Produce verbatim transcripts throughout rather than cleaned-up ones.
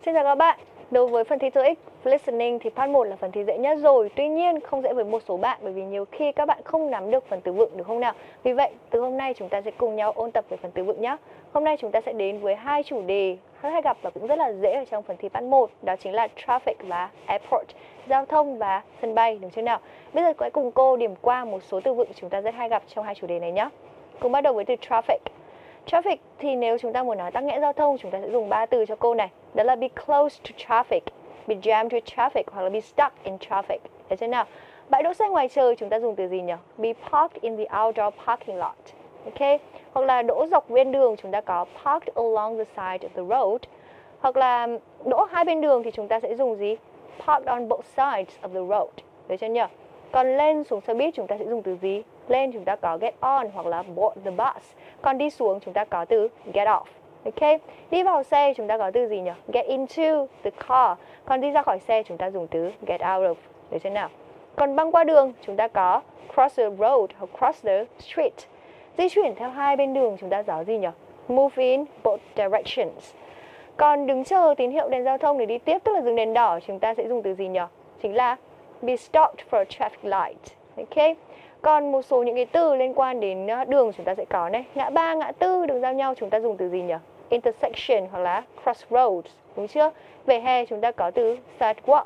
Xin chào các bạn. Đối với phần thi tô ích listening thì part một là phần thi dễ nhất rồi. Tuy nhiên không dễ với một số bạn bởi vì nhiều khi các bạn không nắm được phần từ vựng, được không nào? Vì vậy từ hôm nay chúng ta sẽ cùng nhau ôn tập về phần từ vựng nhé. Hôm nay chúng ta sẽ đến với hai chủ đề rất hay gặp và cũng rất là dễ ở trong phần thi part một. Đó chính là traffic và airport, giao thông và sân bay, được chưa nào? Bây giờ hãy cùng cô điểm qua một số từ vựng chúng ta rất hay gặp trong hai chủ đề này nhé. Cùng bắt đầu với từ traffic. Traffic thì nếu chúng ta muốn nói tắc nghẽn giao thông, chúng ta sẽ dùng ba từ cho cô này. Đó là be close to traffic, be jammed to traffic hoặc là be stuck in traffic. Được chưa nào? Bãi đỗ xe ngoài trời chúng ta dùng từ gì nhỉ? Be parked in the outdoor parking lot. Ok. Hoặc là đỗ dọc bên đường chúng ta có parked along the side of the road. Hoặc là đỗ hai bên đường thì chúng ta sẽ dùng gì? Parked on both sides of the road. Được chưa nhỉ? Còn lên xuống xe buýt chúng ta sẽ dùng từ gì? Lên chúng ta có get on hoặc là board the bus. Còn đi xuống chúng ta có từ get off. Ok. Đi vào xe chúng ta có từ gì nhỉ? Get into the car. Còn đi ra khỏi xe chúng ta dùng từ get out of. Được chưa nào? Còn băng qua đường chúng ta có cross the road hoặc cross the street. Di chuyển theo hai bên đường chúng ta có gì nhỉ? Move in both directions. Còn đứng chờ tín hiệu đèn giao thông để đi tiếp, tức là dừng đèn đỏ, chúng ta sẽ dùng từ gì nhỉ? Chính là be stopped for a traffic light. Ok. Còn một số những cái từ liên quan đến đường chúng ta sẽ có này. Ngã ba, ngã tư, đường giao nhau chúng ta dùng từ gì nhỉ? Intersection hoặc là crossroads, đúng chưa? Về hè chúng ta có từ sidewalk.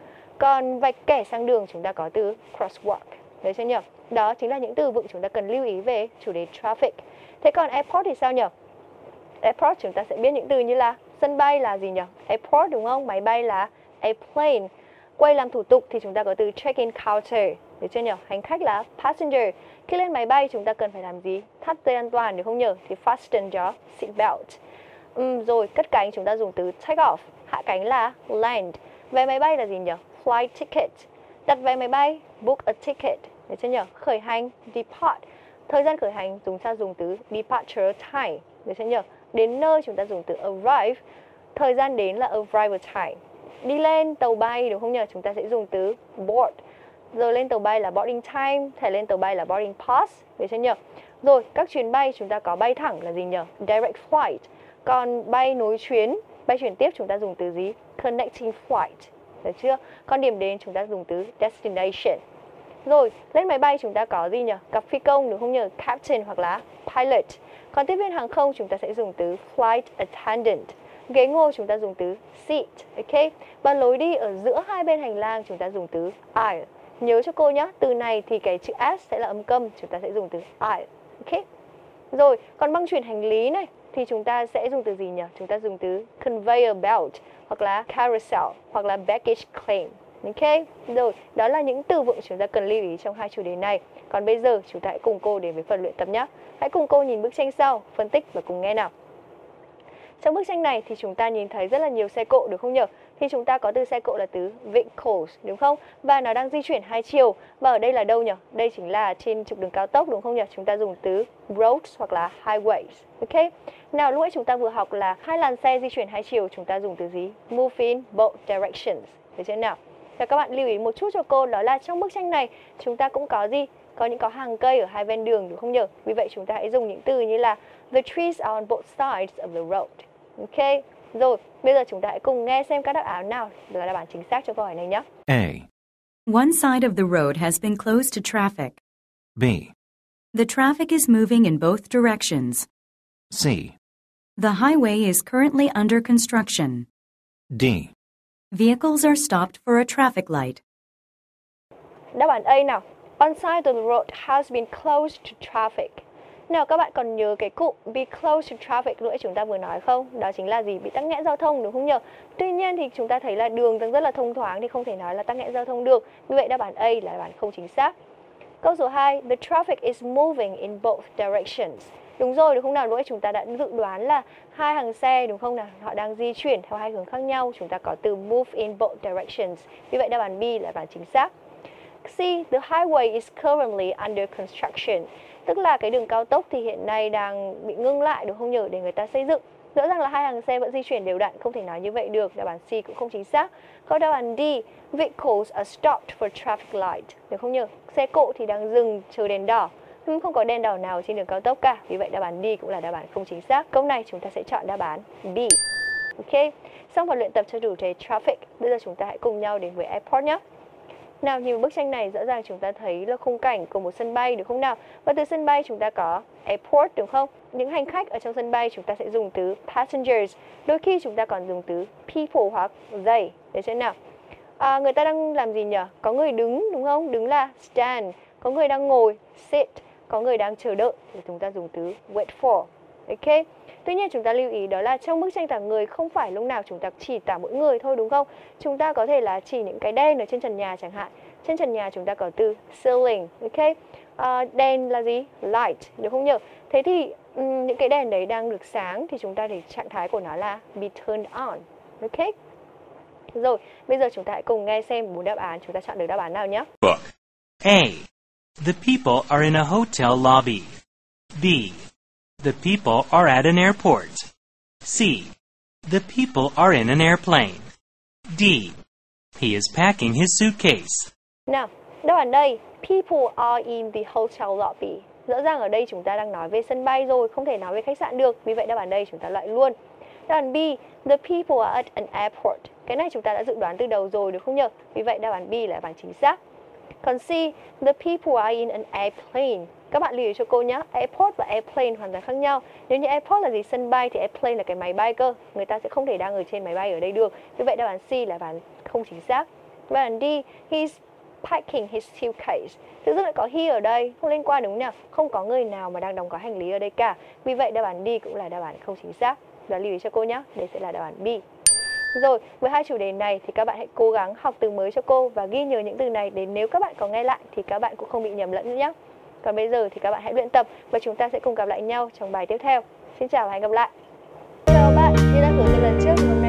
Còn vạch kẻ sang đường chúng ta có từ crosswalk. Đấy chưa nhỉ? Đó chính là những từ vựng chúng ta cần lưu ý về chủ đề traffic. Thế còn airport thì sao nhỉ? Airport chúng ta sẽ biết những từ như là sân bay là gì nhỉ? Airport, đúng không? Máy bay là airplane. Quay làm thủ tục thì chúng ta có từ check-in counter. Được chưa nhỉ? Hành khách là passenger. Khi lên máy bay chúng ta cần phải làm gì? Thắt dây an toàn, được không nhỉ? Thì fasten your seatbelt. Uhm, rồi cất cánh chúng ta dùng từ take off. Hạ cánh là land. Vé máy bay là gì nhỉ? Flight ticket. Đặt vé máy bay, book a ticket. Được chưa nhỉ? Khởi hành, depart. Thời gian khởi hành chúng ta dùng từ departure time. Được chưa nhỉ? Đến nơi chúng ta dùng từ arrive. Thời gian đến là arrival time. Đi lên tàu bay, đúng không nhỉ? Chúng ta sẽ dùng từ board. Giờ lên tàu bay là boarding time, thẻ lên tàu bay là boarding pass, được chưa nhỉ? Rồi, các chuyến bay chúng ta có bay thẳng là gì nhỉ? Direct flight. Còn bay nối chuyến, bay chuyển tiếp chúng ta dùng từ gì? Connecting flight, được chưa? Còn điểm đến chúng ta dùng từ destination. Rồi, lên máy bay chúng ta có gì nhỉ? Gặp phi công, đúng không nhỉ? Captain hoặc là pilot. Còn tiếp viên hàng không chúng ta sẽ dùng từ flight attendant. Ghế ngồi chúng ta dùng từ seat, ok? Và lối đi ở giữa hai bên hành lang chúng ta dùng từ aisle. Nhớ cho cô nhé, từ này thì cái chữ S sẽ là âm câm, chúng ta sẽ dùng từ aisle, ok? Rồi, còn băng chuyển hành lý này thì chúng ta sẽ dùng từ gì nhỉ? Chúng ta dùng từ conveyor belt hoặc là carousel hoặc là baggage claim, ok? Rồi, đó là những từ vựng chúng ta cần lưu ý trong hai chủ đề này. Còn bây giờ chúng ta hãy cùng cô đến với phần luyện tập nhé. Hãy cùng cô nhìn bức tranh sau, phân tích và cùng nghe nào. Trong bức tranh này thì chúng ta nhìn thấy rất là nhiều xe cộ, được không nhỉ? Thì chúng ta có từ xe cộ là từ vehicles, đúng không? Và nó đang di chuyển hai chiều. Và ở đây là đâu nhỉ? Đây chính là trên trục đường cao tốc, đúng không nhỉ? Chúng ta dùng từ roads hoặc là highways, ok? Nào, lúc nãy chúng ta vừa học là hai làn xe di chuyển hai chiều, chúng ta dùng từ gì? Move in both directions, được chưa nào? Và các bạn lưu ý một chút cho cô, đó là trong bức tranh này chúng ta cũng có gì? Có những có hàng cây ở hai ven đường, đúng không nhỉ? Vì vậy chúng ta hãy dùng những từ như là the trees are on both sides of the road. Ok, rồi, bây giờ chúng ta hãy cùng nghe xem các đáp án nào là đáp án chính xác cho câu hỏi này nhé. A. One side of the road has been closed to traffic. B. The traffic is moving in both directions. C. The highway is currently under construction. D. Vehicles are stopped for a traffic light. Đáp án A nào. One side of the road has been closed to traffic. Nào, các bạn còn nhớ cái cụm be close to traffic nữa chúng ta vừa nói không? Đó chính là gì? Bị tắc nghẽn giao thông, đúng không nhỉ? Tuy nhiên thì chúng ta thấy là đường đang rất là thông thoáng thì không thể nói là tắc nghẽn giao thông được. Vì vậy đáp án A là đáp án không chính xác. Câu số hai, the traffic is moving in both directions. Đúng rồi, đúng không nào? Lúc nãy chúng ta đã dự đoán là hai hàng xe, đúng không nào? Họ đang di chuyển theo hai hướng khác nhau. Chúng ta có từ move in both directions. Vì vậy đáp án B là đáp án chính xác. C, the highway is currently under construction. Tức là cái đường cao tốc thì hiện nay đang bị ngưng lại, đúng không nhỉ? Để người ta xây dựng. Rõ ràng là hai hàng xe vẫn di chuyển đều đặn, không thể nói như vậy được. Đáp án C cũng không chính xác. Câu đáp án D, vehicles are stopped for traffic light. Được không nhỉ? Xe cộ thì đang dừng chờ đèn đỏ. Nhưng không có đèn đỏ nào trên đường cao tốc cả. Vì vậy đáp án D cũng là đáp án không chính xác. Câu này chúng ta sẽ chọn đáp án B. Ok, xong phần luyện tập cho chủ đề traffic. Bây giờ chúng ta hãy cùng nhau đến với airport nhé. Nào, nhìn bức tranh này rõ ràng chúng ta thấy là khung cảnh của một sân bay được không nào? Và từ sân bay chúng ta có airport đúng không? Những hành khách ở trong sân bay chúng ta sẽ dùng từ passengers. Đôi khi chúng ta còn dùng từ people hoặc they. Để xem nào. À, người ta đang làm gì nhỉ? Có người đứng đúng không? Đứng là stand. Có người đang ngồi, sit. Có người đang chờ đợi thì chúng ta dùng từ wait for. Ok. Tuy nhiên chúng ta lưu ý đó là trong bức tranh tả người không phải lúc nào chúng ta chỉ tả mỗi người thôi đúng không? Chúng ta có thể là chỉ những cái đèn ở trên trần nhà chẳng hạn. Trên trần nhà chúng ta có từ ceiling. Ok. À, đèn là gì? Light, được không nhỉ? Thế thì um, những cái đèn đấy đang được sáng thì chúng ta thì trạng thái của nó là be turned on. Ok. Rồi, bây giờ chúng ta hãy cùng nghe xem bốn đáp án, chúng ta chọn được đáp án nào nhé. Book. A. The people are in a hotel lobby. B. The people are at an airport. C. The people are in an airplane. D. He is packing his suitcase. Nào, đáp án đây, people are in the hotel lobby. Rõ ràng ở đây chúng ta đang nói về sân bay rồi, không thể nói về khách sạn được. Vì vậy đáp án đây chúng ta loại luôn. Đáp án B, the people are at an airport. Cái này chúng ta đã dự đoán từ đầu rồi đúng không nhỉ? Vì vậy đáp án B là đáp án chính xác. Còn C, the people are in an airplane. Các bạn lưu ý cho cô nhé, airport và airplane hoàn toàn khác nhau. Nếu như airport là gì sân bay thì airplane là cái máy bay cơ. Người ta sẽ không thể đang ở trên máy bay ở đây được. Vì vậy đáp án C là đáp án không chính xác. Đáp án D, he's packing his suitcase. Tự dưng lại có he ở đây, không liên quan đúng không nhỉ? Không có người nào mà đang đóng gói hành lý ở đây cả. Vì vậy đáp án D cũng là đáp án không chính xác. Và lưu ý cho cô nhé, đây sẽ là đáp án B. Rồi, với hai chủ đề này thì các bạn hãy cố gắng học từ mới cho cô và ghi nhớ những từ này để nếu các bạn có nghe lại thì các bạn cũng không bị nhầm lẫn nữa nhé. Còn bây giờ thì các bạn hãy luyện tập và chúng ta sẽ cùng gặp lại nhau trong bài tiếp theo. Xin chào và hẹn gặp lại. Chào các bạn, như đã hướng dẫn lần trước,